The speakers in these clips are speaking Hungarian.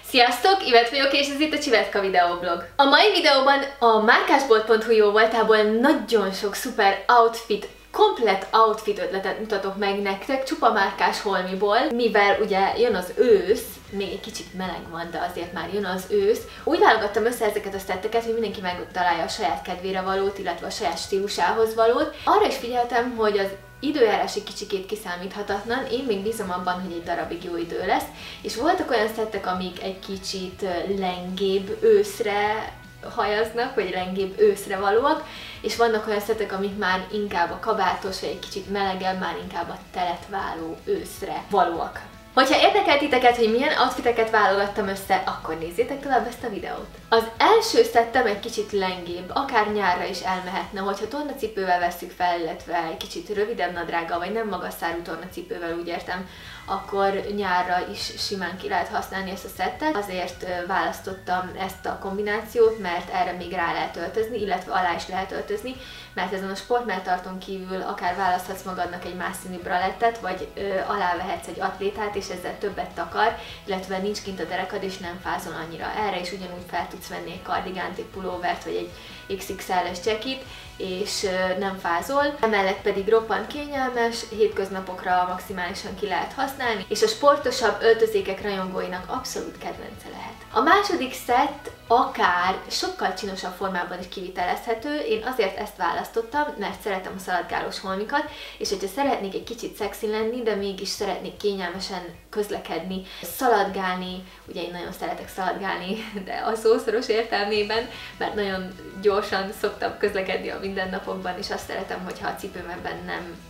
Sziasztok, Ivet vagyok, és ez itt a Csivetka videoblog. A mai videóban a márkásbolt.hu jó voltából nagyon sok szuper outfit, komplett outfit ötletet mutatok meg nektek, csupa márkás holmiból, mivel ugye jön az ősz, még egy kicsit meleg van, de azért már jön az ősz. Úgy válogattam össze ezeket a szetteket, hogy mindenki megtalálja a saját kedvére valót, illetve a saját stílusához valót. Arra is figyeltem, hogy az időjárás egy kicsikét kiszámíthatatlan, én még bízom abban, hogy egy darabig jó idő lesz, és voltak olyan szettek, amik egy kicsit lengébb őszre hajaznak, vagy lengébb őszre valóak, és vannak olyan szettek, amik már inkább a kabátos, vagy egy kicsit melegebb, már inkább a teletváló őszre valóak. Hogyha érdekel titeket, hogy milyen outfiteket válogattam össze, akkor nézzétek tovább ezt a videót. Az első szettem egy kicsit lengébb, akár nyárra is elmehetne, hogyha tornacipővel vesszük fel, illetve egy kicsit rövidebb nadrággal, vagy nem magas szárú tornacipővel, úgy értem, akkor nyárra is simán ki lehet használni ezt a szettet. Azért választottam ezt a kombinációt, mert erre még rá lehet öltözni, illetve alá is lehet öltözni, mert ezen a sportmelltartón kívül akár választhatsz magadnak egy más színű bralettet, vagy alá vehetsz egy atlétát, és ezzel többet takar, illetve nincs kint a derekad, és nem fázol annyira. Erre is ugyanúgy fel tudsz venni egy kardigánt, egy pulóvert, vagy egy XXL-es csekit, és nem fázol. Emellett pedig roppant kényelmes, hétköznapokra maximálisan ki lehet használni, és a sportosabb öltözékek rajongóinak abszolút kedvence lehet. A második szett akár sokkal csinosabb formában is kivitelezhető, én azért ezt választottam, mert szeretem a szaladgálós holmikat, és hogyha szeretnék egy kicsit szexi lenni, de mégis szeretnék kényelmesen közlekedni, szaladgálni, ugye én nagyon szeretek szaladgálni, de a szószoros értelmében, mert nagyon gyorsan szoktam közlekedni a mindennapokban, és azt szeretem, hogyha a cipőm ebben nem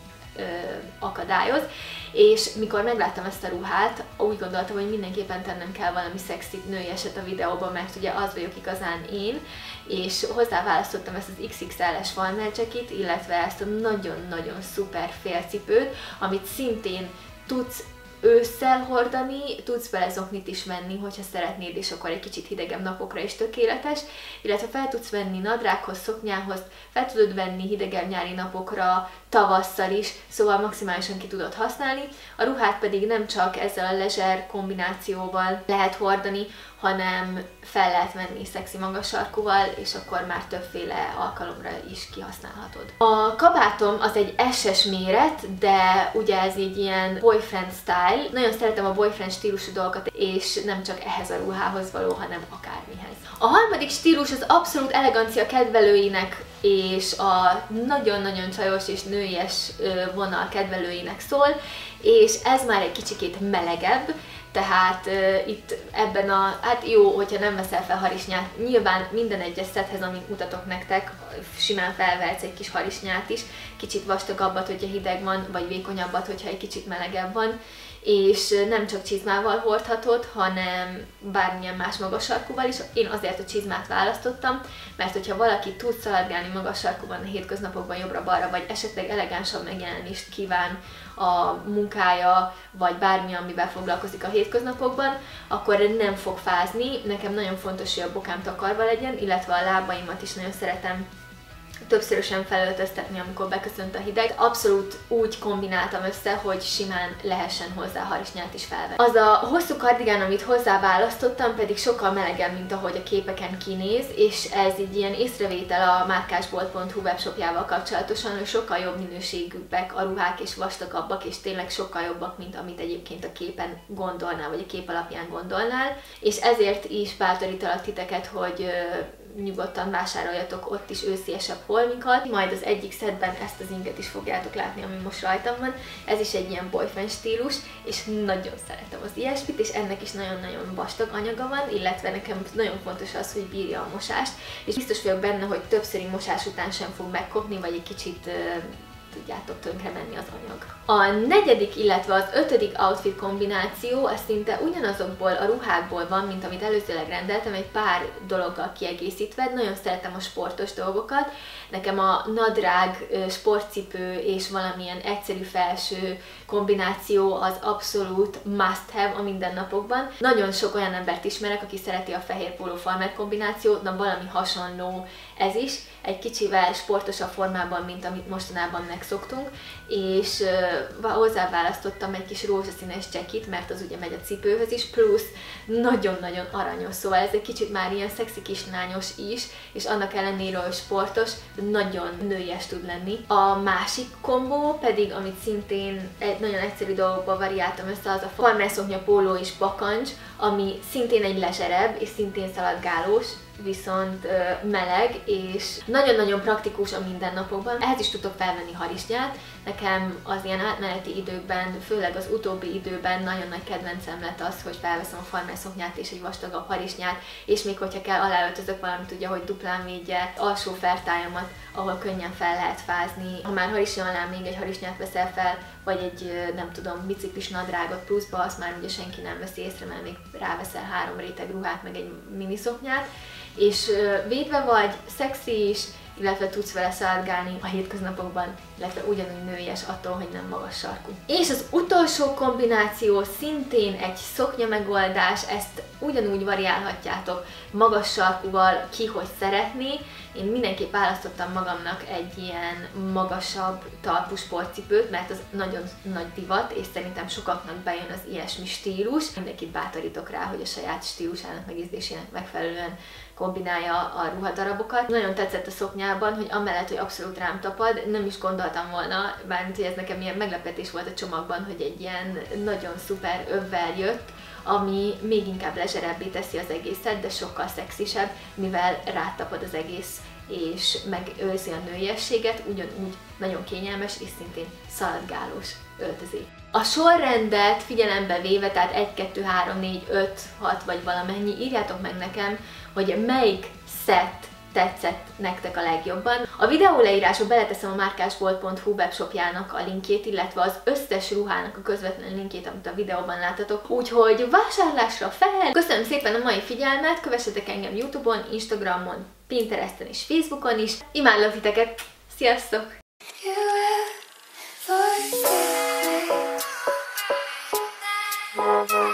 akadályoz, és mikor megláttam ezt a ruhát, úgy gondoltam, hogy mindenképpen tennem kell valami szexi női eset a videóban, mert ugye az vagyok igazán én, és hozzáválasztottam ezt az XXL-es farmer jacket, illetve ezt a nagyon-nagyon szuper félcipőt, amit szintén tudsz ősszel hordani, tudsz bele zoknit is venni, hogyha szeretnéd, és akkor egy kicsit hidegebb napokra is tökéletes, illetve fel tudsz venni nadrághoz, szoknyához, fel tudod venni hidegebb nyári napokra, tavasszal is, szóval maximálisan ki tudod használni. A ruhát pedig nem csak ezzel a leisure kombinációval lehet hordani, hanem fel lehet venni szexi magas sarkúval, és akkor már többféle alkalomra is kihasználhatod. A kabátom az egy SS méret, de ugye ez egy ilyen boyfriend style. Nagyon szeretem a boyfriend stílusú dolgokat, és nem csak ehhez a ruhához való, hanem akármihez. A harmadik stílus az abszolút elegancia kedvelőinek és a nagyon-nagyon csajos és nőies vonal kedvelőinek szól, és ez már egy kicsikét melegebb, tehát itt ebben a, hát jó, hogyha nem veszel fel harisnyát, nyilván minden egyes szethez, amit mutatok nektek, simán felvehetsz egy kis harisnyát is, kicsit vastagabbat, hogyha hideg van, vagy vékonyabbat, hogyha egy kicsit melegebb van, és nem csak csizmával hordhatod, hanem bármilyen más magas sarkúval is. Én azért a csizmát választottam, mert hogyha valaki tud szaladgálni magas sarkúban a hétköznapokban jobbra-balra, vagy esetleg elegánsabb megjelenést kíván a munkája, vagy bármi, amivel foglalkozik a hétköznapokban, akkor nem fog fázni. Nekem nagyon fontos, hogy a bokám takarva legyen, illetve a lábaimat is nagyon szeretem többszörösen felöltöztetni, amikor beköszönt a hideg. Abszolút úgy kombináltam össze, hogy simán lehessen hozzá harisnyát is felvenni. Az a hosszú kardigán, amit hozzá választottam, pedig sokkal melegebb, mint ahogy a képeken kinéz, és ez így ilyen észrevétel a márkásbolt.hu webshopjával kapcsolatosan, hogy sokkal jobb minőségűbbek a ruhák, és vastagabbak, és tényleg sokkal jobbak, mint amit egyébként a képen gondolnál, vagy a kép alapján gondolnál, és ezért is bátorítalak titeket, hogy nyugodtan vásároljatok ott is ősziesebb holmikat. Majd az egyik szettben ezt az inget is fogjátok látni, ami most rajtam van. Ez is egy ilyen boyfriend stílus, és nagyon szeretem az ilyesmit, és ennek is nagyon-nagyon vastag anyaga van, illetve nekem nagyon fontos az, hogy bírja a mosást, és biztos vagyok benne, hogy többszöri mosás után sem fog megkopni, vagy egy kicsit tudjátok tönkre menni az anyag. A negyedik, illetve az ötödik outfit kombináció, az szinte ugyanazokból a ruhákból van, mint amit előzőleg rendeltem, egy pár dologgal kiegészítve. Nagyon szeretem a sportos dolgokat. Nekem a nadrág, sportcipő és valamilyen egyszerű felső kombináció az abszolút must have a mindennapokban. Nagyon sok olyan embert ismerek, aki szereti a fehér póló farmer kombinációt, na valami hasonló ez is, egy kicsivel sportosabb formában, mint amit mostanában megszoktunk, és hozzáválasztottam egy kis rózsaszínes jackit, mert az ugye megy a cipőhöz is, plusz nagyon-nagyon aranyos, szóval ez egy kicsit már ilyen szexi kislányos is, és annak ellenére, hogy sportos, nagyon nőies tud lenni. A másik kombó pedig, amit szintén egy nagyon egyszerű dolgokba variáltam össze, az a farmerszoknya, póló és bakancs, ami szintén egy lezserebb, és szintén szaladgálós, viszont meleg, és nagyon-nagyon praktikus a mindennapokban. Ehhez is tudok felvenni harisnyát. Nekem az ilyen átmeneti időkben, főleg az utóbbi időben nagyon nagy kedvencem lett az, hogy felveszem a farmerszoknyát és egy vastagabb harisnyát, és még hogyha kell, aláöltözök valamit, ugye, hogy duplán védje alsó fertájamat, ahol könnyen fel lehet fázni. Ha már harisnya alá még egy harisnyát veszel fel, vagy egy, nem tudom, biciklis nadrágot pluszba, azt már ugye senki nem veszi észre, mert még ráveszel 3 réteg ruhát, meg egy miniszoknyát, és védve vagy, szexi is, illetve tudsz vele szaladgálni a hétköznapokban, illetve ugyanúgy nőies attól, hogy nem magas sarkú. És az utolsó kombináció szintén egy szoknya megoldás, ezt ugyanúgy variálhatjátok magas sarkúval, ki hogy szeretné. Én mindenképp választottam magamnak egy ilyen magasabb talpú sportcipőt, mert az nagyon nagy divat, és szerintem sokaknak bejön az ilyesmi stílus. Mindenkit bátorítok rá, hogy a saját stílusának, meg ízlésének megfelelően kombinálja a ruhadarabokat. Nagyon tetszett a szoknyában, hogy amellett, hogy abszolút rám tapad, nem is gondoltam volna, bármint, hogy ez nekem ilyen meglepetés volt a csomagban, hogy egy ilyen nagyon szuper övvel jött, ami még inkább lezserebbé teszi az egészet, de sokkal szexisebb, mivel rátapad az egész, és megőrzi a nőiességet, ugyanúgy nagyon kényelmes és szintén szaladgálós öltözék. A sorrendet figyelembe véve, tehát 1, 2, 3, 4, 5, 6 vagy valamennyi, írjátok meg nekem, hogy melyik szett tetszett nektek a legjobban. A videó leírásba beleteszem a márkásbolt.hu webshopjának a linkjét, illetve az összes ruhának a közvetlen linkjét, amit a videóban láttatok. Úgyhogy vásárlásra fel! Köszönöm szépen a mai figyelmet, kövessetek engem YouTube-on, Instagramon, Pinteresten és Facebookon is. Imádlak titeket! Sziasztok! You